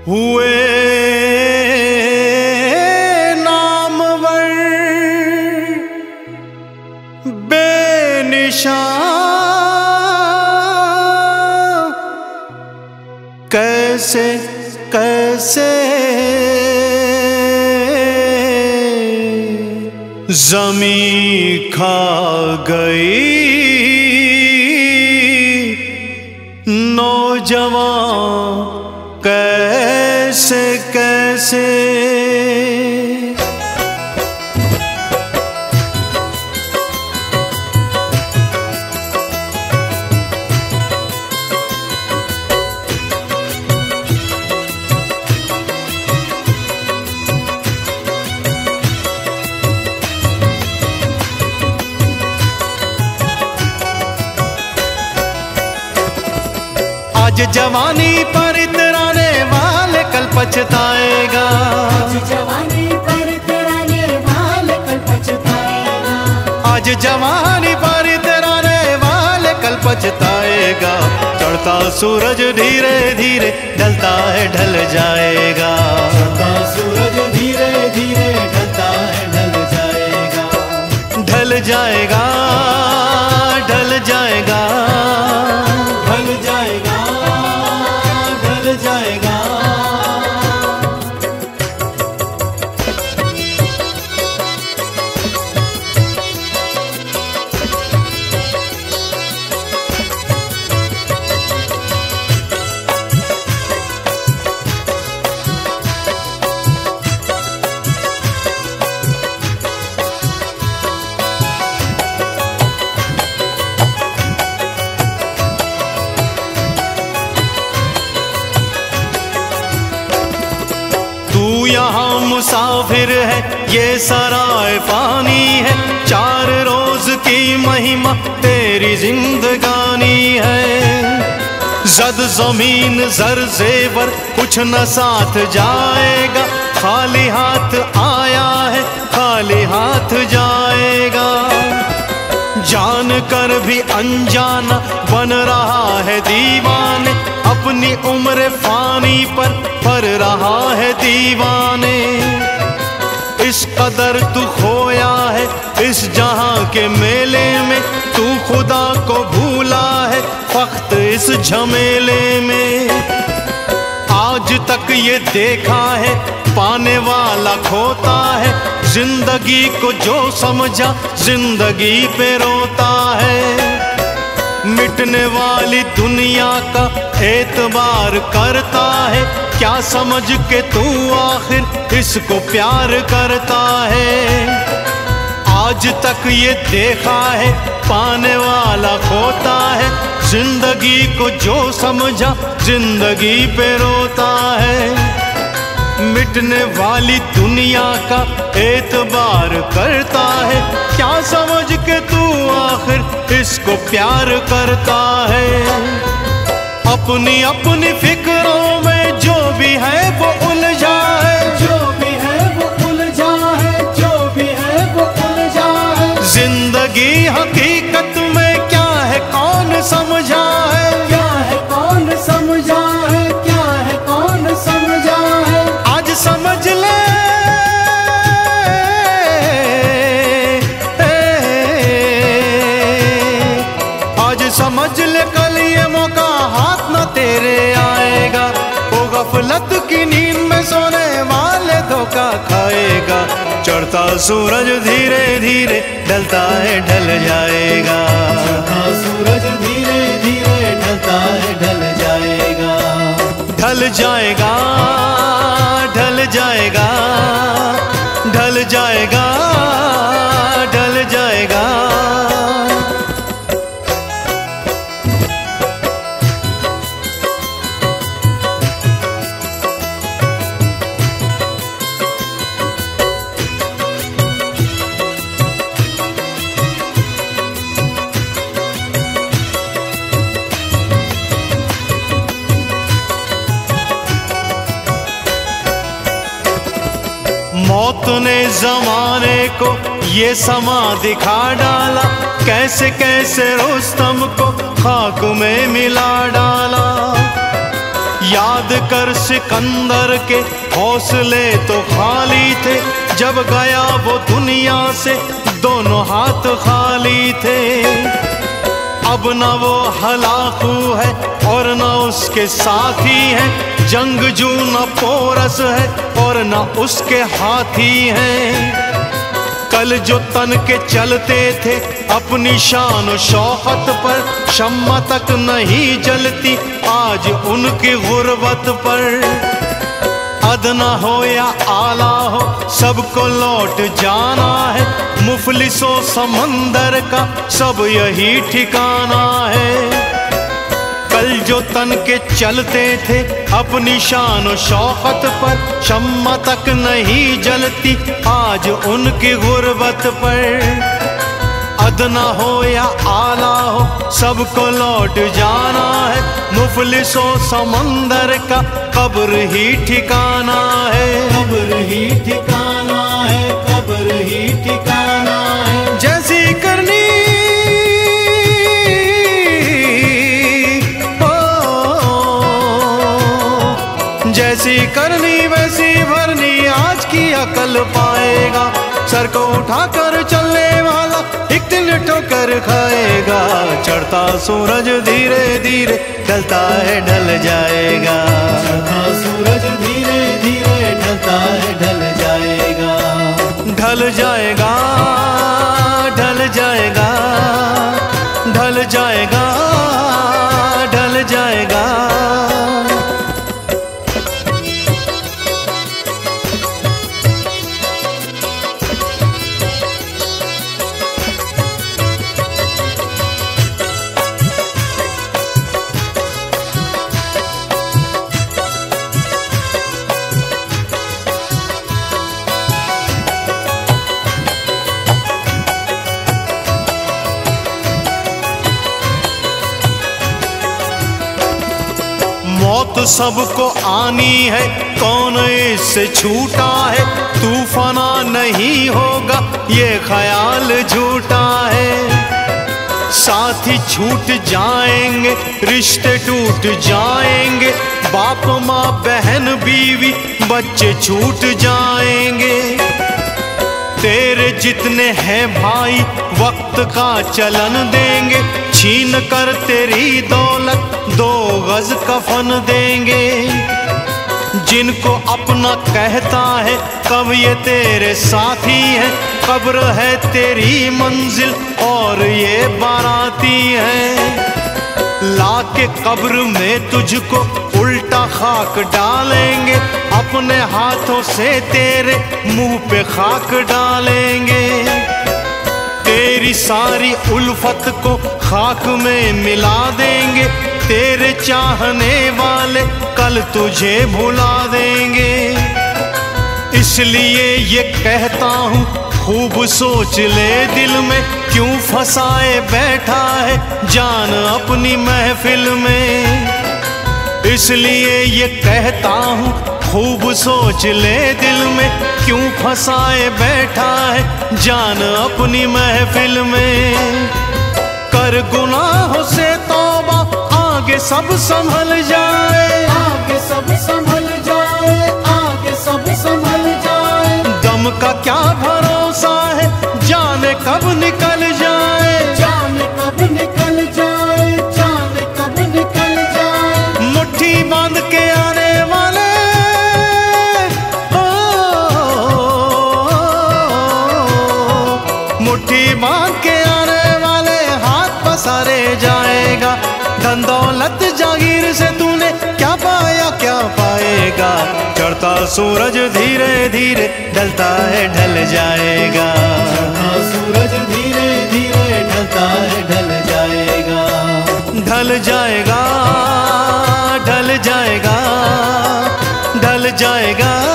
हुए नामवर बेनिशान, कैसे कैसे ज़मीं खा गई नौजवान, कैसे कैसे। आज जवानी पर इतराने वाले कल पछताएगा, आज जवानी पर इतराने वाले कल पछताएगा, आज जवानी पर इतराने वाले कल पछताएगा। चढ़ता सूरज धीरे धीरे ढलता है ढल जाएगा, चढ़ता सूरज धीरे धीरे ढलता है ढल जाएगा, ढल जाएगा ढल जाएगा ढल जाएगा ढल जाएगा। यहाँ मुसाफिर है ये सराय पानी है, 4 रोज की महिमा तेरी जिंदगानी है। जद जमीन जर जेवर कुछ न साथ जाएगा, खाली हाथ आया है खाली हाथ जाएगा। जान कर भी अनजाना बन रहा है दीवाने, अपनी उम्र फानी पर रहा है दीवाने। इस कदर तू खोया है इस जहां के मेले में, तू खुदा को भूला है वक्त इस झमेले में। आज तक ये देखा है पाने वाला खोता है, जिंदगी को जो समझा जिंदगी पे रोता है। मिटने वाली दुनिया का एतबार करता है, क्या समझ के तू आखिर इसको प्यार करता है। आज तक ये देखा है पाने वाला खोता है, जिंदगी को जो समझा जिंदगी पे रोता है। मिटने वाली दुनिया का एतबार करता है, क्या समझ के तू आखिर इसको प्यार करता है। अपनी अपनी फिक्रों में जो भी है वो उलझा है, जो भी है वो उलझा है, जो भी है वो उलझा है। जिंदगी हकीकत में क्या है कौन समझा है, क्या है कौन समझा है, क्या है कौन समझा है। आज समझ ले आज समझ ले कल ये मौका हाथ न तेरे आएगा। वो गफलत की नींद में सोने वाले धोखा खाएगा। चढ़ता सूरज धीरे धीरे ढलता है ढल जाएगा, चढ़ता सूरज धीरे धीरे ढलता है ढल जाएगा, ढल जाएगा ढल जाएगा ढल जाएगा ढल जाएगा। मौत ने जमाने को ये समा दिखा डाला, कैसे कैसे रुस्तम को खाक में मिला डाला। याद कर सिकंदर के हौसले तो खाली थे, जब गया वो दुनिया से दोनों हाथ खाली थे। अब न वो हलाकू है और न उसके साथी है, जंगजू न पोरस है और न उसके हाथी हैं। कल जो तन के चलते थे अपनी शान शौकत पर, शम्मा तक नहीं जलती आज उनकी गुर्बत पर। अदना हो या आला हो सबको लौट जाना है, मुफलिसों समंदर का सब यही ठिकाना है। कल जो तन के चलते थे अपनी शान शौकत पर, शम्मा तक नहीं जलती आज उनकी गुर्बत पर। अदना हो या आला हो सबको लौट जाना है, मुफलिसों समंदर का कब्र ही ठिकाना है। कब्र ही ठिकाना है, कब्र ही ठिकाना है। जैसी करनी जैसी करनी वैसी भरनी, आज की अकल पाएगा। सर को उठाकर चलने वाला एक दिन ठोकर खाएगा। चढ़ता सूरज धीरे धीरे ढलता है ढल जाएगा। चढ़ता सूरज धीरे धीरे ढलता है ढल जाएगा। ढल जाएगा ढल जाएगा ढल जाएगा ढल जाएगा। मौत सबको आनी है, कौन इससे छूटा है। तूफाना नहीं होगा ये ख्याल झूठा है। साथी छूट जाएंगे, रिश्ते टूट जाएंगे, बाप माँ बहन बीवी बच्चे छूट जाएंगे। तेरे जितने हैं भाई वक्त का चलन देंगे, छीन कर तेरी दौलत 2 गज कफन देंगे। जिनको अपना कहता है कब ये तेरे साथी है, कब्र है तेरी मंजिल और ये बाराती है। लाके कब्र में तुझको उल्टा खाक डालेंगे, अपने हाथों से तेरे मुंह पे खाक डालेंगे। तेरी सारी उल्फत को खाक में मिला देंगे, तेरे चाहने वाले कल तुझे भुला देंगे। इसलिए ये कहता हूँ खूब सोच ले दिल में, क्यों फंसाए बैठा है जान अपनी महफिल में। इसलिए ये कहता हूँ खूब सोच ले दिल में, क्यों फंसाए बैठा है जान अपनी महफिल में। कर गुनाहों से तौबा आगे सब संभल जाए, आगे सब संभल जाए, आगे सब संभल जाए। दम का क्या भरोसा है जाने कब निकल जाए, जाने कब निकल जाए, जाने कब निकल जाए। मुट्ठी बांध के आने वाले मुट्ठी बांध के आने वाले हाथ पसारे जाएगा। धन दौलत जागीर से तूने क्या पाया क्या पाएगा। चढ़ता सूरज धीरे धीरे ढलता है ढल जाएगा। चढ़ता सूरज धीरे धीरे ढलता है ढल जाएगा। ढल जाएगा ढल जाएगा ढल जाएगा।